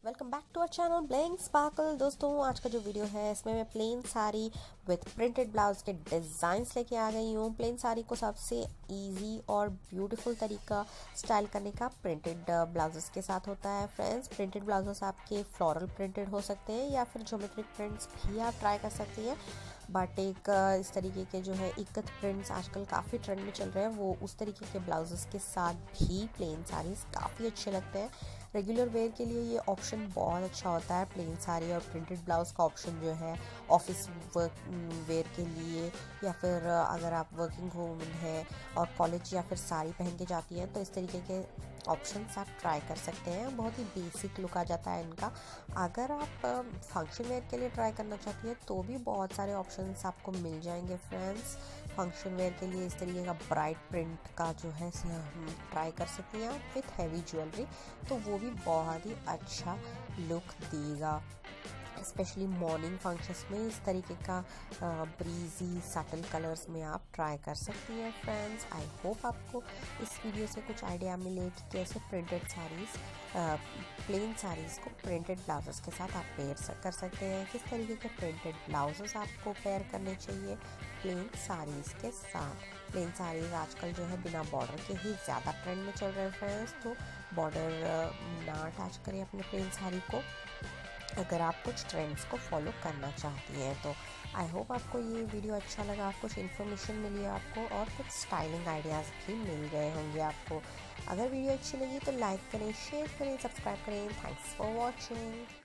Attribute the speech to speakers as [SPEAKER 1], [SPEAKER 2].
[SPEAKER 1] Welcome back to our channel Blink Sparkle. दोस्तों आज का जो वीडियो है इसमें मैं plain sari with printed blouse के डिज़ाइंस लेके आ गई हूँ। प्लेन साड़ी को सबसे इजी और ब्यूटीफुल तरीका स्टाइल करने का प्रिंटेड ब्लाउजेस के साथ होता है। फ्रेंड्स, प्रिंटेड ब्लाउजेस आपके फ्लोरल प्रिंटेड हो सकते हैं या फिर ज्योमेट्रिक प्रिंट्स भी आप ट्राई कर सकती हैं। बट एक इस तरीके के जो है इकत प्रिंट्स आजकल काफ़ी ट्रेंड में चल रहे हैं, वो उस तरीके के ब्लाउजेस के साथ भी प्लेन साड़ीज़ काफ़ी अच्छे लगते हैं। रेगुलर वेयर के लिए ये ऑप्शन बहुत अच्छा होता है। प्लेन साड़ी और प्रिंटेड ब्लाउज़ का ऑप्शन जो है ऑफिस वेयर के लिए, या फिर अगर आप वर्किंग वूमन है और कॉलेज या फिर साड़ी पहन के जाती हैं तो इस तरीके के ऑप्शंस आप ट्राई कर सकते हैं। बहुत ही बेसिक लुक आ जाता है इनका। अगर आप फंक्शन वेयर के लिए ट्राई करना चाहती हैं तो भी बहुत सारे ऑप्शंस आपको मिल जाएंगे। फ्रेंड्स, फंक्शन वेयर के लिए इस तरीके का ब्राइट प्रिंट का जो है ट्राई कर सकती हैं विथ हैवी ज्वेलरी, तो वो भी बहुत ही अच्छा लुक देगा। स्पेशली मॉर्निंग फंक्शंस में इस तरीके का ब्रीजी सटल कलर्स में आप ट्राई कर सकती हैं। फ्रेंड्स, आई होप आपको इस वीडियो से कुछ आइडिया मिले कि कैसे प्रिंटेड साड़ीज़ प्लेन साड़ीज़ को प्रिंटेड ब्लाउजेस के साथ आप पेयर कर सकते हैं। किस तरीके के प्रिंटेड ब्लाउजेस आपको पेयर करने चाहिए प्लेन साड़ीज़ के साथ। प्लेन साड़ीज़ आजकल जो है बिना बॉर्डर के ही ज़्यादा ट्रेंड में चल रहे हैं। फ्रेंड्स, तो बॉर्डर ना अटैच करें अपने प्लेन साड़ी को अगर आप कुछ ट्रेंड्स को फॉलो करना चाहती हैं तो। आई होप आपको ये वीडियो अच्छा लगा, कुछ इन्फॉर्मेशन मिली आपको और कुछ स्टाइलिंग आइडियाज़ भी मिल गए होंगे आपको। अगर वीडियो अच्छी लगी तो लाइक करें, शेयर करें, सब्सक्राइब करें। Thanks for watching.